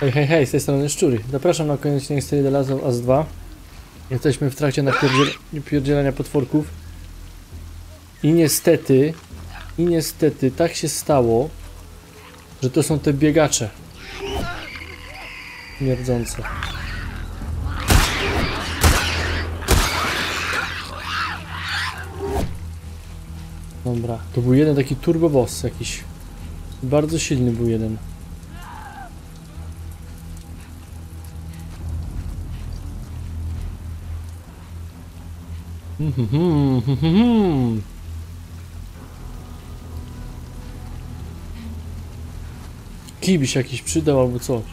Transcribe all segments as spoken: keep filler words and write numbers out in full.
Hej, hej, hej, z tej strony Szczury. Zapraszam na koniec odcinek serii The Last of Us dwa. Jesteśmy w trakcie napierdzielania potworków. I niestety, i niestety tak się stało, że to są te biegacze. Mierdzące. Dobra, to był jeden taki turbo boss jakiś. Bardzo silny był jeden. Hmm, hmm, hmm, hmm. Kij by się jakiś przydał albo coś.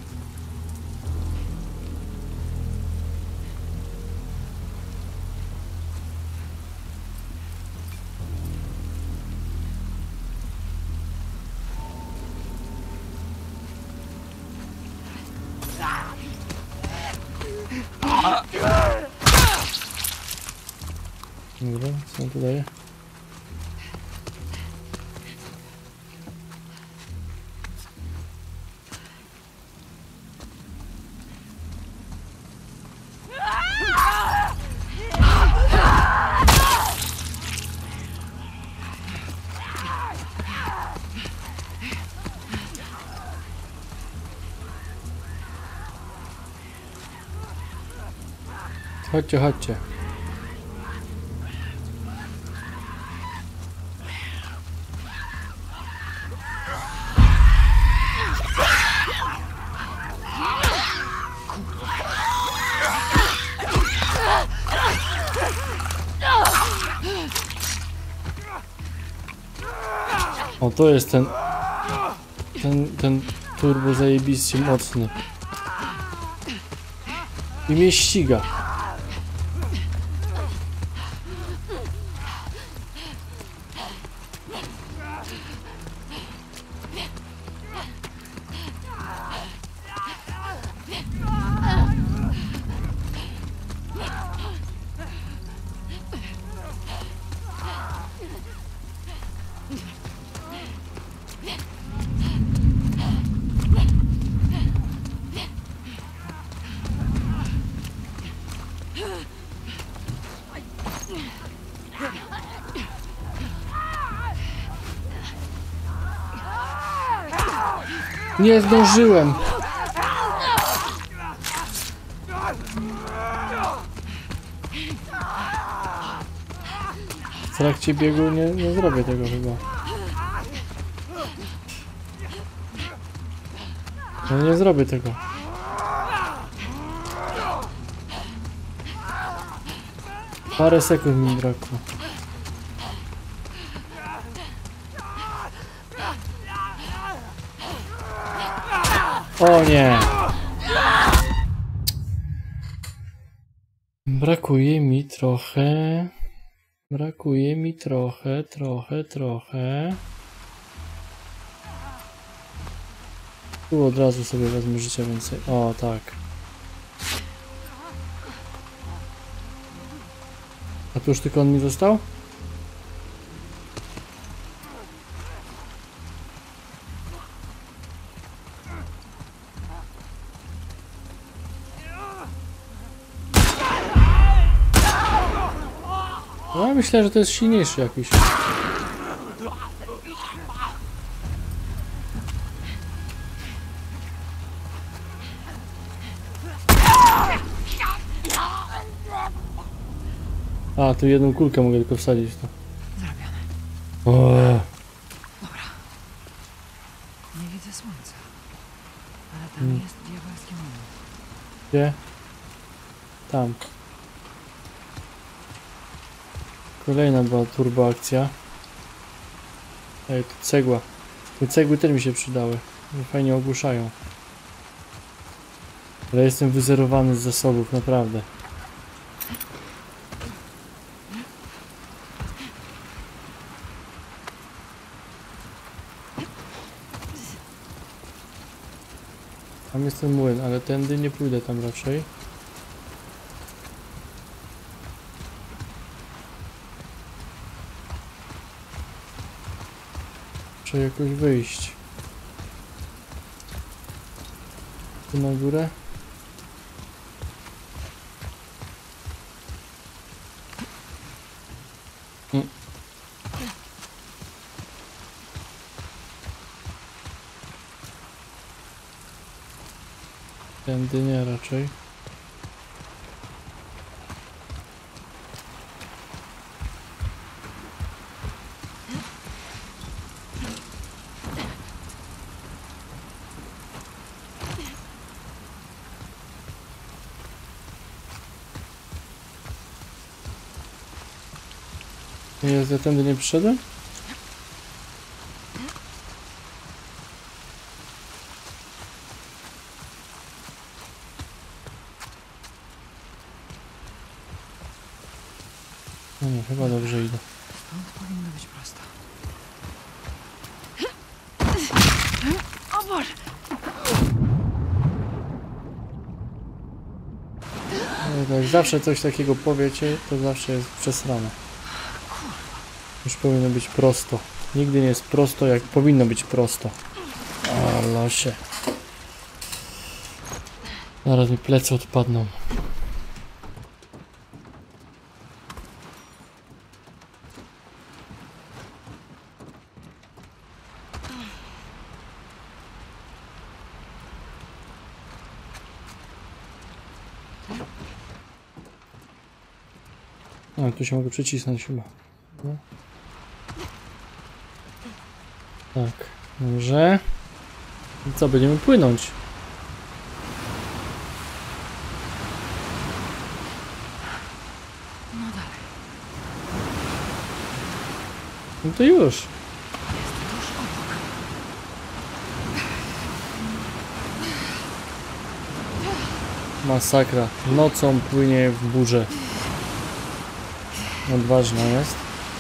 Dobra, co tu daje? Chodźcie, chodźcie. O, to jest ten ten, ten turbo zajebiście mocny i mnie ściga. Nie zdążyłem. W trakcie biegu nie, nie zrobię tego chyba. No nie zrobię tego. Parę sekund mi brakło. O nie! Brakuje mi trochę... Brakuje mi trochę, trochę, trochę... Tu od razu sobie wezmę życia więcej. O, tak. A tu już tylko on mi został? No, myślę, że to jest silniejszy jakiś. A, tu jedną kulkę mogę tylko wsadzić w to. Zrobione. O. Dobra. Nie widzę słońca. Ale tam Hmm. jest diabelskie molo. Gdzie? Tam. Kolejna była turbo akcja. Ej, tu cegła. Te cegły też mi się przydały. Fajnie ogłuszają. Ale jestem wyzerowany z zasobów, naprawdę. Tam jest ten młyn, ale tędy nie pójdę tam raczej. Muszę jakoś wyjść. Tu na górę. Mm. Tędy nie raczej. Jest, ja tędy nie przyszedłem? No nie, chyba dobrze idę. Stąd powinno być prosto. O Boże! No, jak zawsze coś takiego powiecie, to zawsze jest przesrane. Już powinno być prosto. Nigdy nie jest prosto, jak powinno być prosto. O losie. Zaraz mi plecy odpadną. A, tu się mogę przycisnąć chyba. No. Tak, dobrze. I co, będziemy płynąć? No dalej. No to już. Jest tuż obok. Masakra. Nocą płynie w burzę. Odważna jest.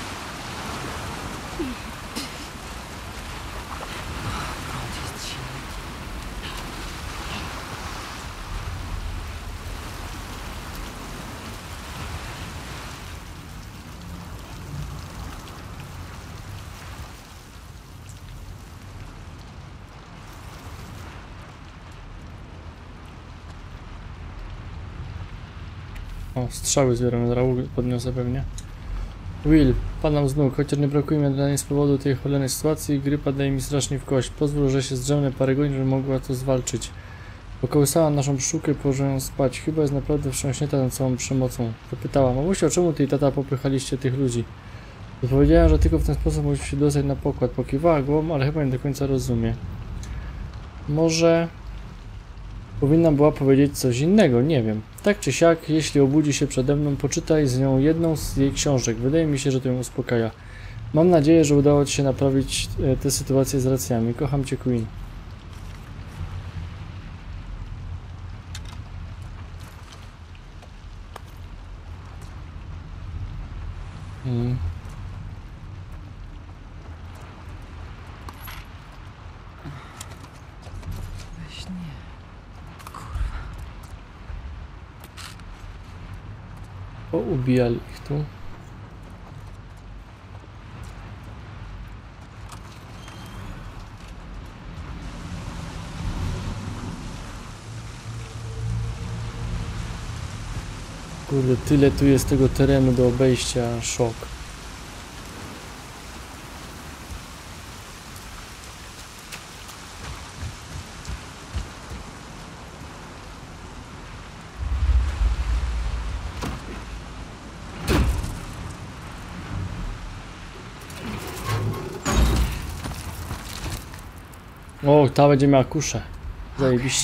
Prąd jest silny. O, strzały zbieramy, zaraz podniosę pewnie. Will, padam z nóg, chociaż nie brakuje mi adrenaliny z powodu tej cholernej sytuacji, grypa daje mi strasznie w kość. Pozwól, że się zdrzemnę parę godzin, żebym mogła to zwalczyć. Pokołysała naszą pszczółkę i położyłem ją spać. Chyba jest naprawdę wstrząśnięta tą całą przemocą. Zapytała, mamusia, czemu ty i tata popychaliście tych ludzi? Odpowiedziałem, że tylko w ten sposób musimy się dostać na pokład. Pokiwała głową, ale chyba nie do końca rozumie. Może... powinna była powiedzieć coś innego, nie wiem. Tak czy siak, jeśli obudzi się przede mną, poczytaj z nią jedną z jej książek. Wydaje mi się, że to ją uspokaja. Mam nadzieję, że udało ci się naprawić e, tę sytuację z racjami. Kocham cię, Queen. Mm. We śnie. Poubijali ich tu. Kurde, tyle tu jest tego terenu do obejścia, szok. O, ta będzie miała kuszę. Zajebiście.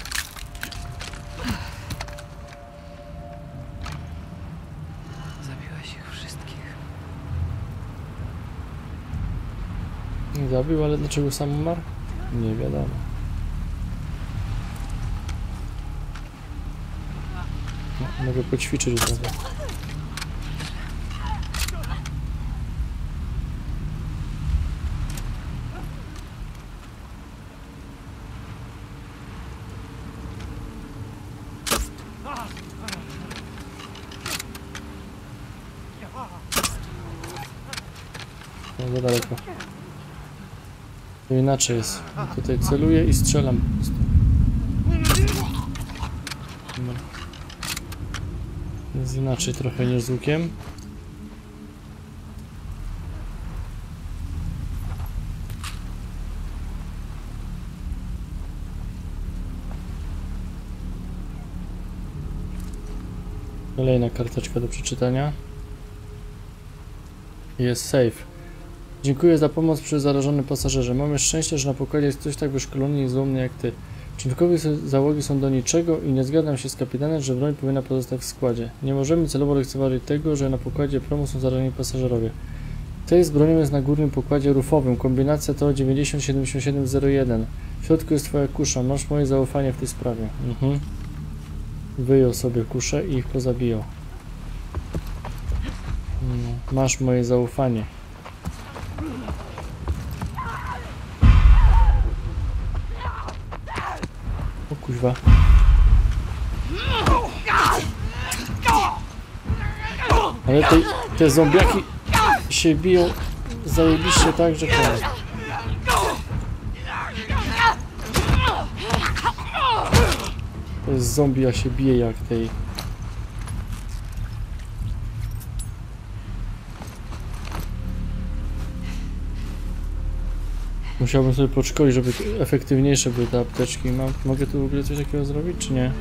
Zabiłaś ich wszystkich. Nie zabił, ale dlaczego sam umarł? Nie wiadomo. No, mogę poćwiczyć od razu. No, za daleko. To inaczej jest. Tutaj celuję i strzelam po prostu. Jest inaczej trochę niż z łukiem. Kolejna karteczka do przeczytania. Jest safe. Dziękuję za pomoc przy zarażonym pasażerze. Mamy szczęście, że na pokładzie jest ktoś tak wyszkolony i złomny jak ty. Członkowie załogi są do niczego i nie zgadzam się z kapitanem, że broń powinna pozostać w składzie. Nie możemy celowo lekceważyć tego, że na pokładzie promu są zarażeni pasażerowie. Tej z bronią jest na górnym pokładzie rufowym. Kombinacja to dziewięćdziesiąt siedemdziesiąt siedem zero jeden. W środku jest twoja kusza. Masz moje zaufanie w tej sprawie. Mhm. Wyjął sobie kuszę i ich pozabijał. No, masz moje zaufanie. O kuźwa. Ale te, te zombiaki się biją zajebiście tak, że koniec. To jest zombie, a się bije jak tej. Musiałbym sobie podszkolić, żeby efektywniejsze były te apteczki. Mam, mogę tu w ogóle coś takiego zrobić, czy nie?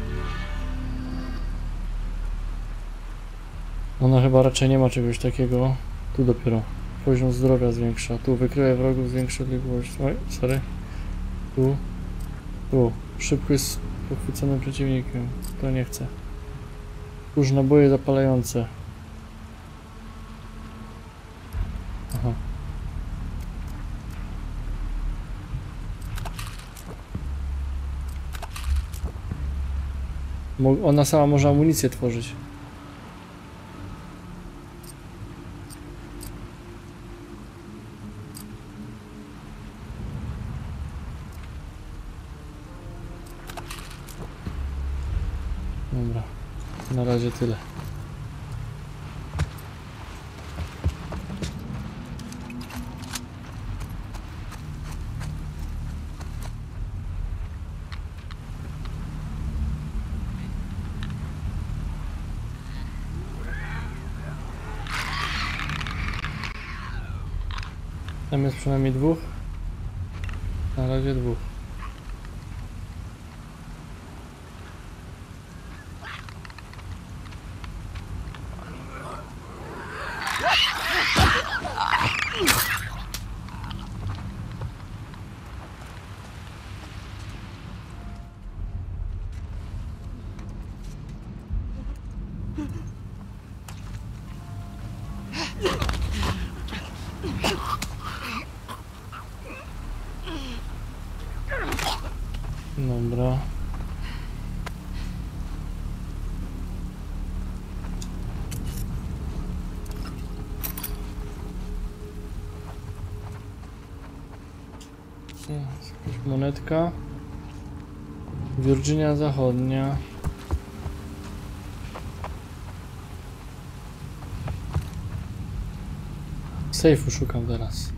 Ona chyba raczej nie ma czegoś takiego. Tu dopiero. Poziom zdrowia zwiększa. Tu wykryje wrogów, zwiększa odległość. Oj, sorry. Tu. Tu. Szybko jest pochwyconym przeciwnikiem. To nie chcę. Już naboje zapalające. Aha. Ona sama może amunicję tworzyć. Dobra, na razie tyle. Tam jest przynajmniej dwóch. Na razie dwóch. Dobra. Jest jakaś monetka. Virginia Zachodnia. Sejfu szukam teraz.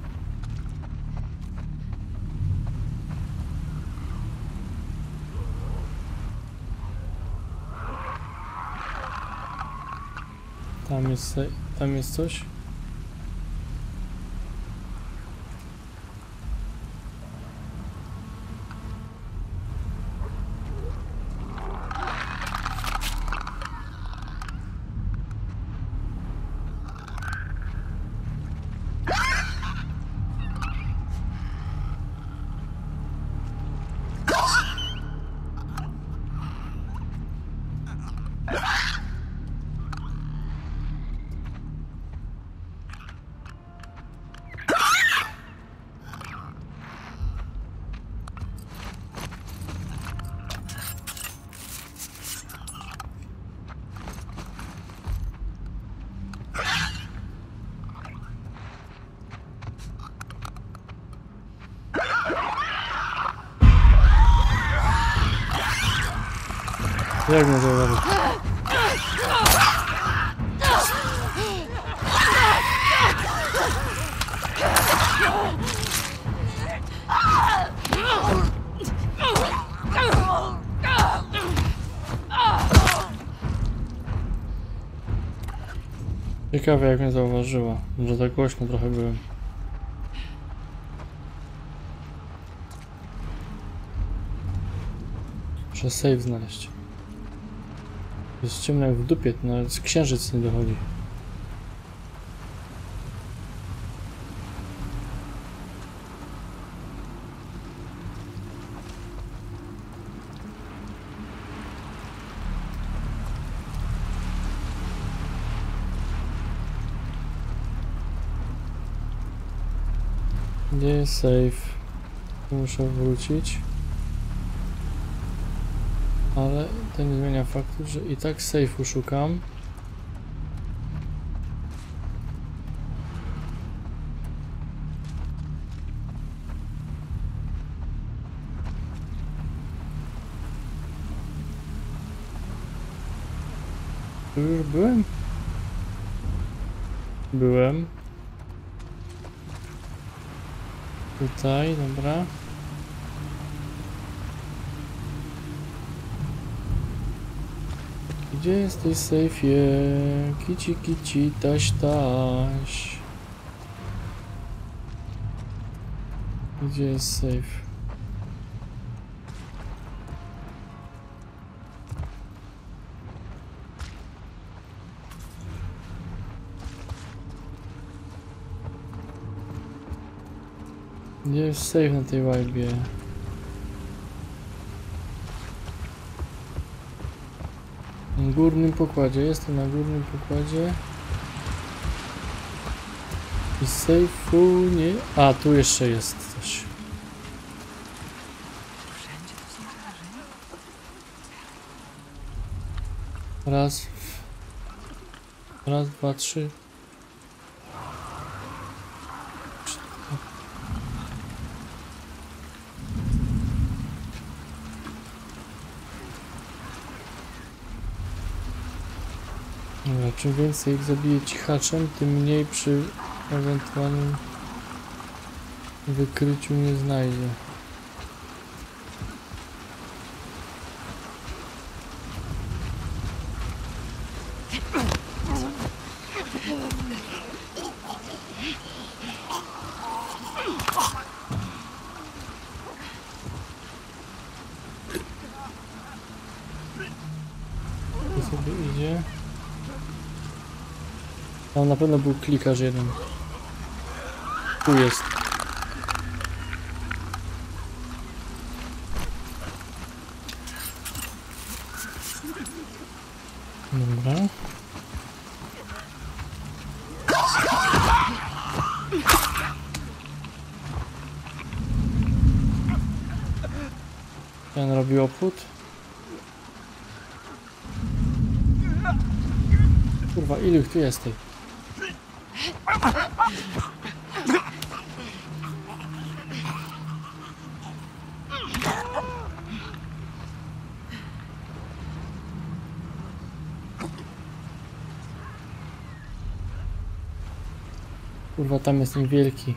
Tam jest, tam jest coś. Jak mnie zauważył? Ciekawe jak mnie zauważyła, że tak głośno trochę byłem. Muszę save znaleźć. Jest ciemno jak w dupie, nawet z księżyc nie dochodzi. Gdzie jest save? Muszę wrócić. Ale to nie zmienia faktu, że i tak safe'u szukam. Tu już byłem? Byłem. Tutaj, dobra. Gdzie jesteś, sejfie? Kici, kici, taś, taś. Gdzie jest safe? Gdzie jest safe na tej łajbie? Na górnym pokładzie, jestem na górnym pokładzie. I safe'u nie... A, tu jeszcze jest coś. Wszędzie to są zarażeni. Raz. Raz, dwa, trzy. Dobra, czym więcej ich zabiję cichaczem, tym mniej przy ewentualnym wykryciu nie znajdzie. Tu sobie idzie. Tam na pewno był klikarz jeden. Tu jest. Dobra. Ten robi opód. Kurwa, ilu ich tu jest tej? Kurwa, tam jest ten wielki.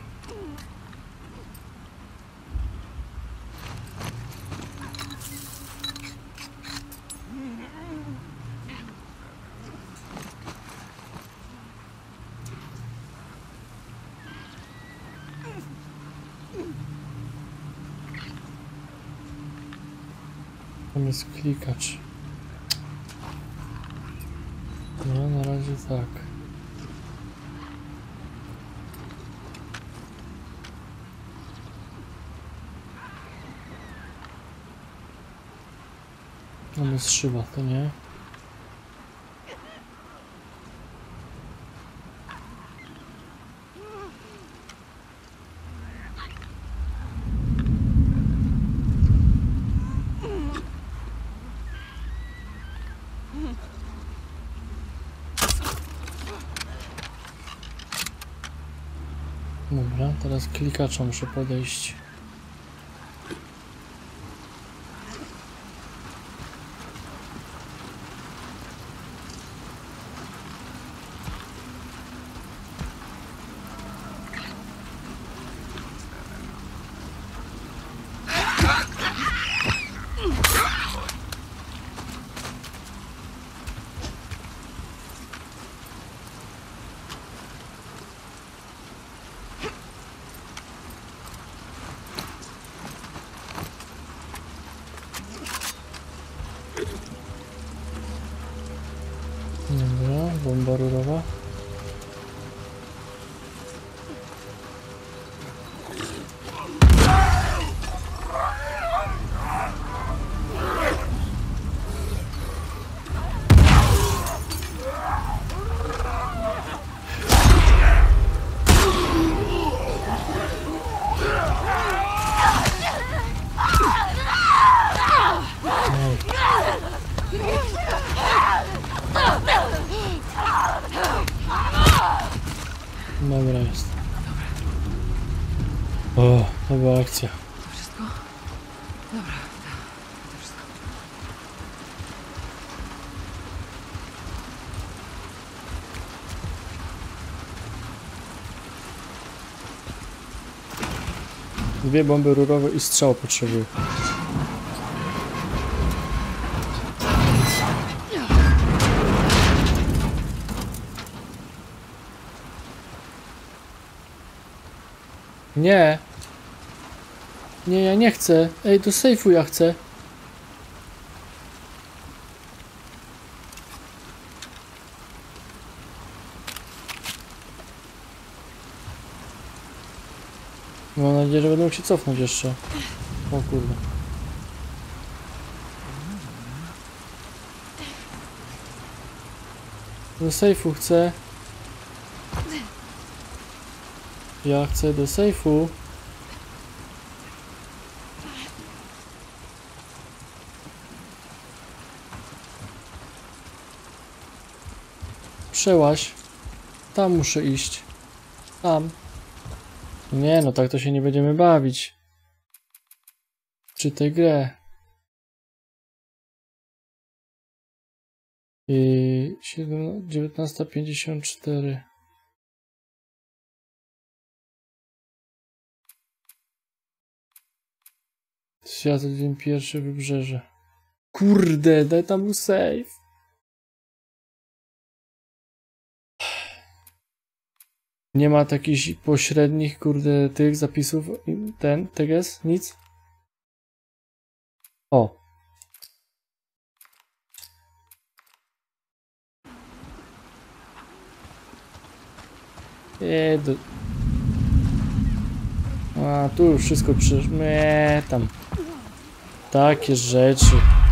Tam jest klikacz. No, na razie tak. Tam jest szyba, to nie? Dobra, teraz klikacza muszę podejść. bomba rurowa. Dobra jest. O, to była akcja. To wszystko? Dobra, to wszystko. Dwie bomby rurowe i strzał potrzebuję. Nie. Nie, ja nie chcę. Ej, do sejfu ja chcę. Mam nadzieję, że będę mógł się cofnąć jeszcze. O kurde. Do sejfu chcę. Ja chcę do sejfu. Przełaź. Tam muszę iść. Tam. Nie, no tak to się nie będziemy bawić. Czy tę grę. I dziewiętnasta pięćdziesiąt cztery. Świat dzień pierwszy, wybrzeże. Kurde, daj tam był save. Nie ma takich pośrednich, kurde, tych zapisów. Ten, teges, nic. O. Eee, do... A, tu już wszystko przy... Eee, tam. Takie rzeczy.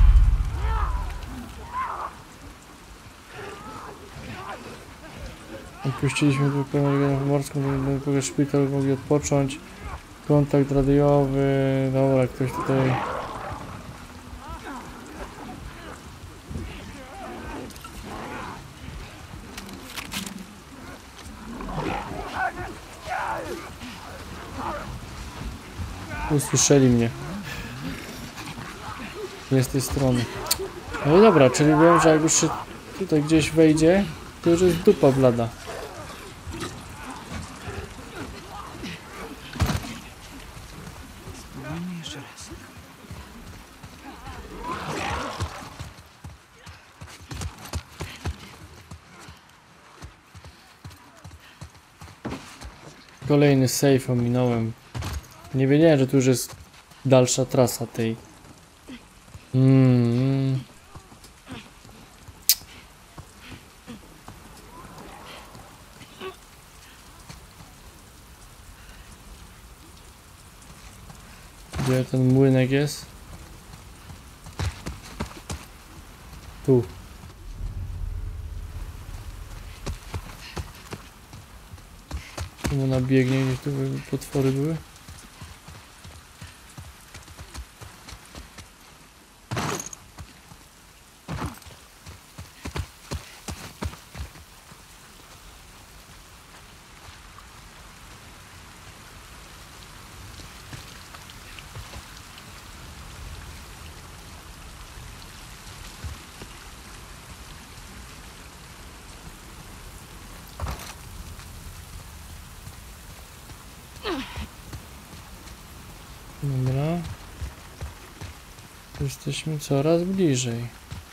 Opuściliśmy tu pełną morską, żeby szpital mogli odpocząć. Kontakt radiowy. Dobra, ktoś tutaj... Usłyszeli mnie. Nie z tej strony. No i dobra, czyli wiem, że jak już się tutaj gdzieś wejdzie, to już jest dupa blada. Spróbujmy jeszcze raz. Kolejny safe ominąłem. Nie wiedziałem, że tu już jest dalsza trasa tej. Mm. Gdzie ten młynek jest? Tu. Tu ona biegnie, gdzieś tu potwory były. Dobra. Jesteśmy coraz bliżej.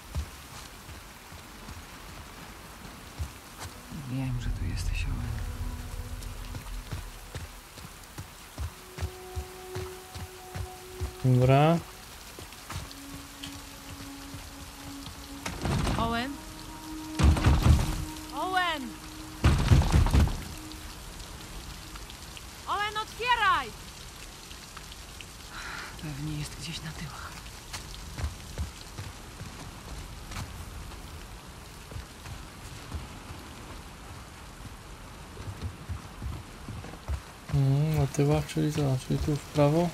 Wiem, że tu jesteś, Owen. Dobra. Owen? Owen! Owen, otwieraj! Pewnie jest gdzieś na tyłach. Mm, na tyłach, czyli co? Czyli tu w prawo?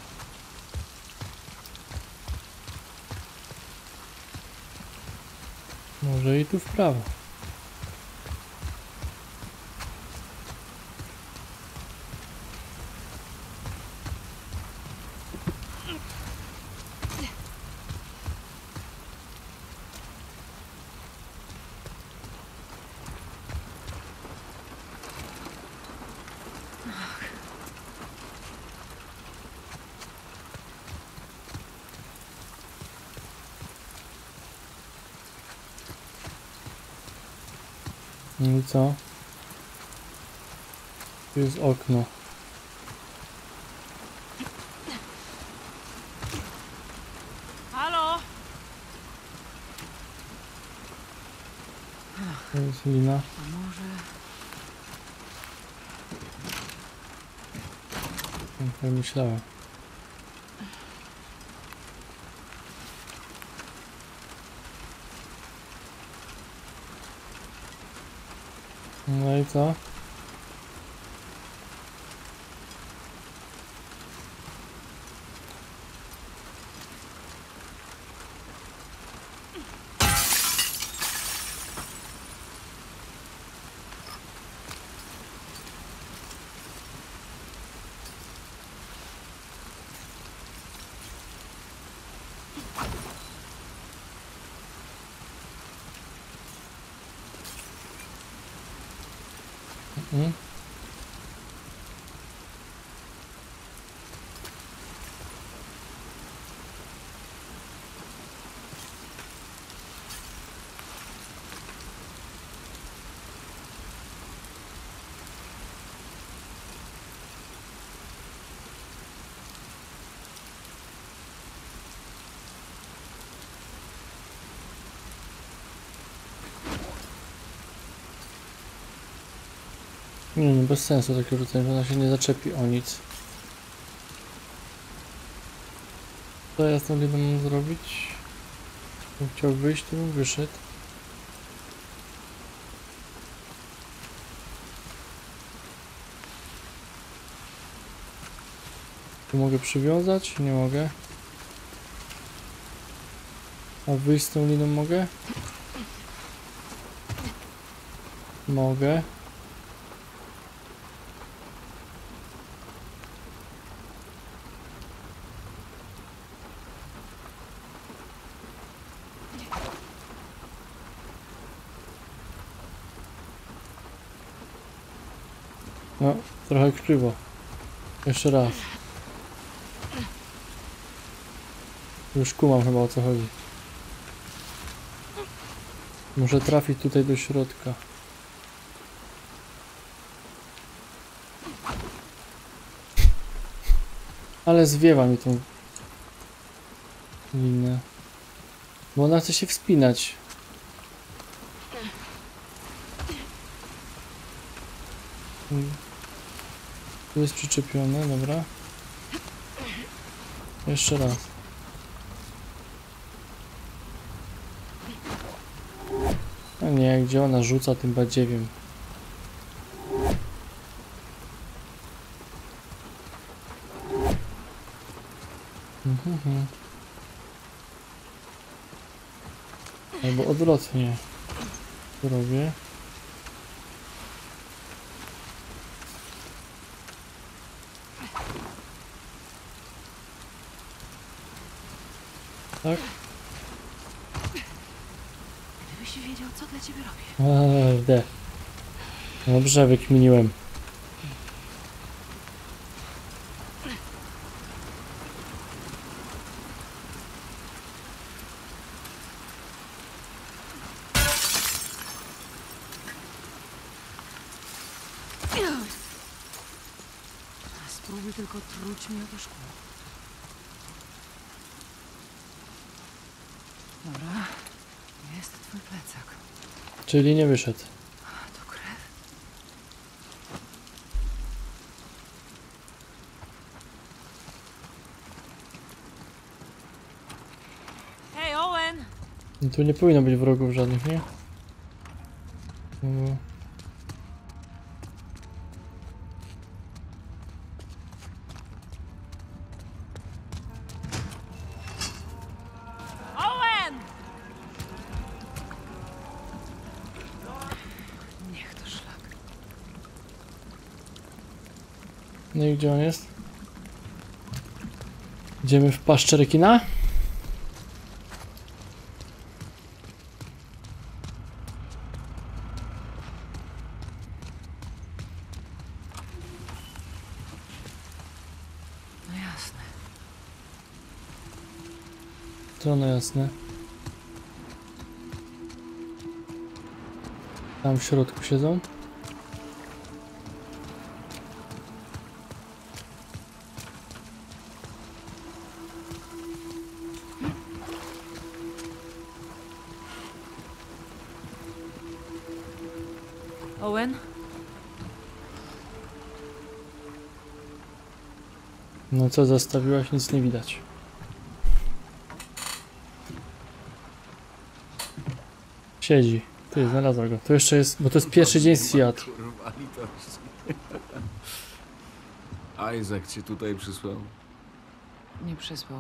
Może i tu w prawo. No i co? Tu jest okno. Halo? To jest lina. A może... Jak myślałem. No i co? Mhm. Nie, no bez sensu takie rzucenie, ona się nie zaczepi o nic. Co ja z tą liną mam zrobić? Bym chciał wyjść, to bym wyszedł. Tu mogę przywiązać? Nie mogę. A wyjść z tą liną mogę? Mogę. No, trochę krzywo. Jeszcze raz. Już kumam chyba, o co chodzi. Muszę trafić tutaj do środka. Ale zwiewa mi tą linę. Bo ona chce się wspinać. Tu jest przyczepione, dobra. Jeszcze raz. A nie, gdzie ona rzuca tym badziewiem. Mhm. Albo odwrotnie. To robię. Tak? Gdybyś wiedział, co dla ciebie robię. Eee, de. Dobrze, wykminiłem. Spróbuj tylko truć mnie o to szkło. Dobra, jest twój plecak. Czyli nie wyszedł. To krew. No tu nie powinno być wrogów żadnych, nie? No. Owen! Niech to szlak. No i gdzie on jest? Idziemy w paszczę rekina? No jasne. To no jasne. Tam w środku siedzą. Owen? No co zastawiłaś? Nic nie widać. Siedzi. Ty, znalazła go. To jeszcze jest, bo to jest pierwszy dzień Seat. Kurwa, litość. Isaac cię tutaj przysłał. Nie przysłał.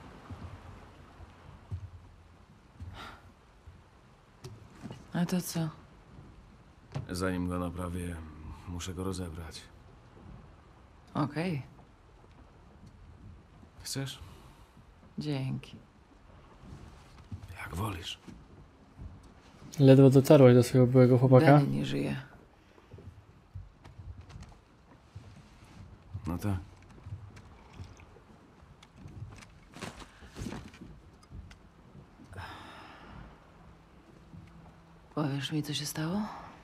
A to co? Zanim go naprawię, muszę go rozebrać. Okej, Chcesz? dzięki. Jak wolisz. Ledwo dotarłaś do swojego byłego chłopaka. Danny nie żyje. No tak. Powiesz mi, co się stało?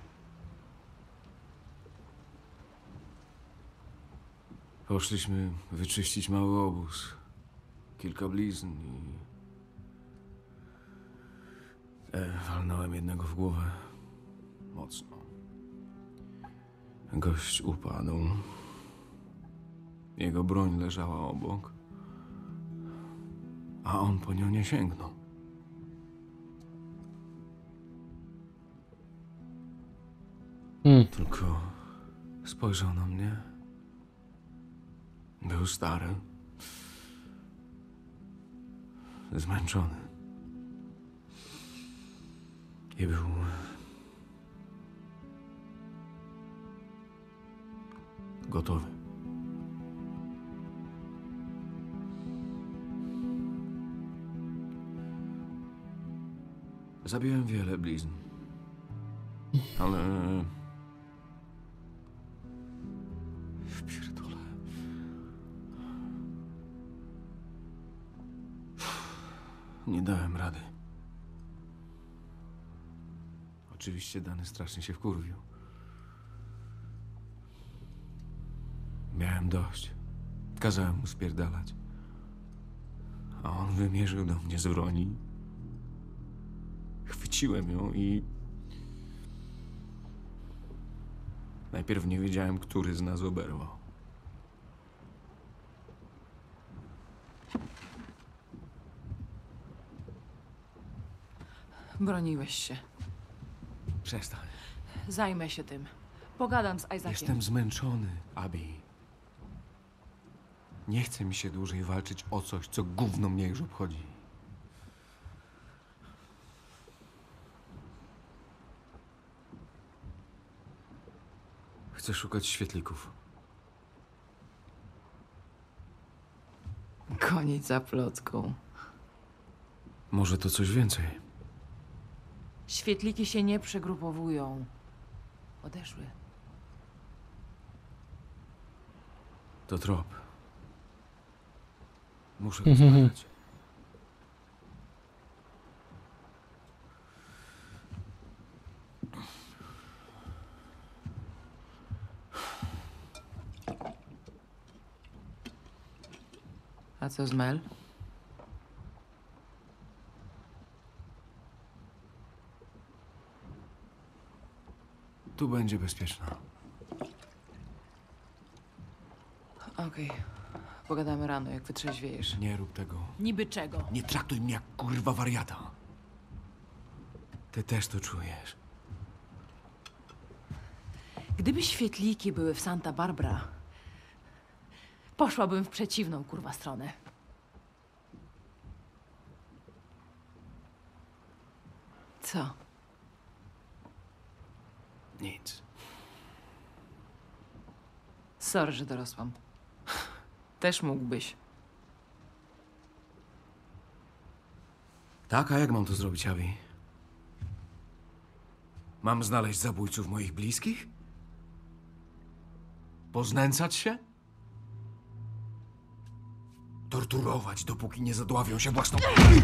Poszliśmy wyczyścić mały obóz. Kilka blizn i... E, walnąłem jednego w głowę. Mocno. Gość upadł. Jego broń leżała obok. A on po nią nie sięgnął. Hmm. Tylko spojrzał na mnie. Był stary. Zmęczony. I był... gotowy. Zabiłem wiele blizn. Ale... Pierdolę. Nie dałem rady. Oczywiście Dany strasznie się wkurwił. Miałem dość. Kazałem mu spierdalać. A on wymierzył do mnie z broni. Chwyciłem ją i... Najpierw nie wiedziałem, który z nas oberwał. Broniłeś się. Przestań. Zajmę się tym. Pogadam z Isaaciem. Jestem zmęczony, Abby. Nie chce mi się dłużej walczyć o coś, co gówno mnie już obchodzi. Chcę szukać świetlików. Koniec za plotką. Może to coś więcej. Świetliki się nie przegrupowują. Odeszły. To trop. Muszę go Mhm. zbadać. A co z Mel? Tu będzie bezpieczna. Okej. Pogadamy rano, jak wytrzeźwiejesz. Nie rób tego. Niby czego? Nie traktuj mnie jak kurwa wariata. Ty też to czujesz. Gdyby świetliki były w Santa Barbara, poszłabym w przeciwną, kurwa, stronę. Co? Nic. Sorry, że dorosłam. Też mógłbyś. Tak, a jak mam to zrobić, Abby? Mam znaleźć zabójców moich bliskich? Poznęcać się? Torturować, dopóki nie zadławią się własną...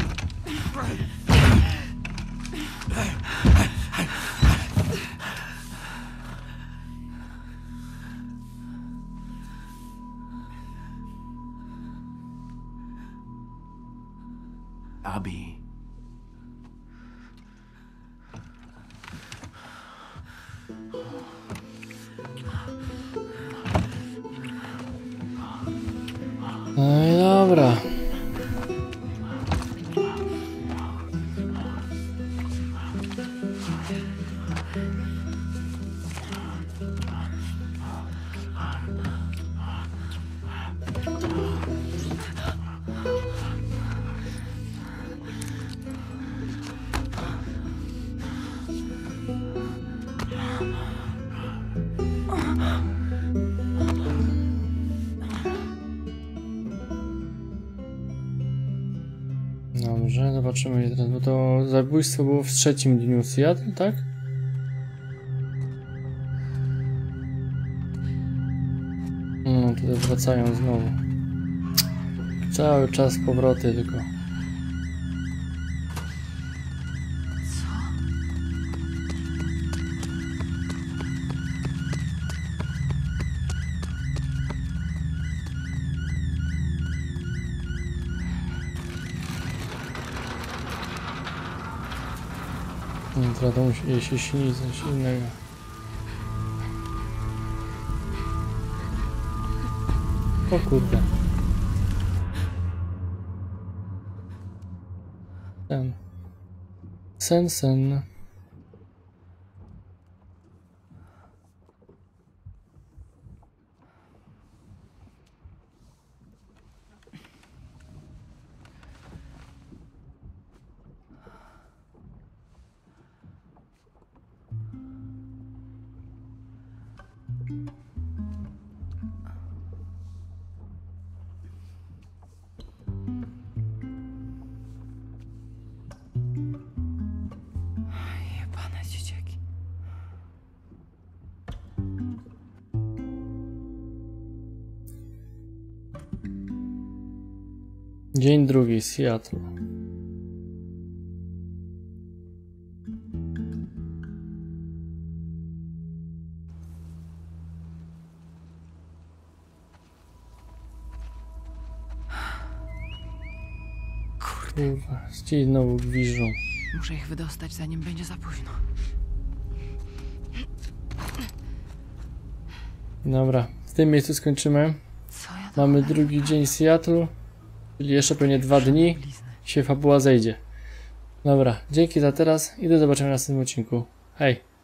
Abby. No i dobra. Dobrze, zobaczymy teraz, bo to zabójstwo było w trzecim dniu Seattle, tak? No, tutaj wracają znowu. Cały czas powroty tylko. Nie, teraz to musi jej się śni coś innego. O kurde. Sen. Sen, sen. Jebane dzieciaki. Dzień drugi, Seattle. Kurwa, ci znowu gwiżdżą. Muszę ich wydostać, zanim będzie za późno. Dobra, w tym miejscu skończymy. Co ja tam Mamy robię? drugi dzień Seattle, czyli jeszcze pewnie dwa dni. Się fabuła zejdzie. Dobra, dzięki za teraz i do zobaczenia w następnym odcinku. Hej!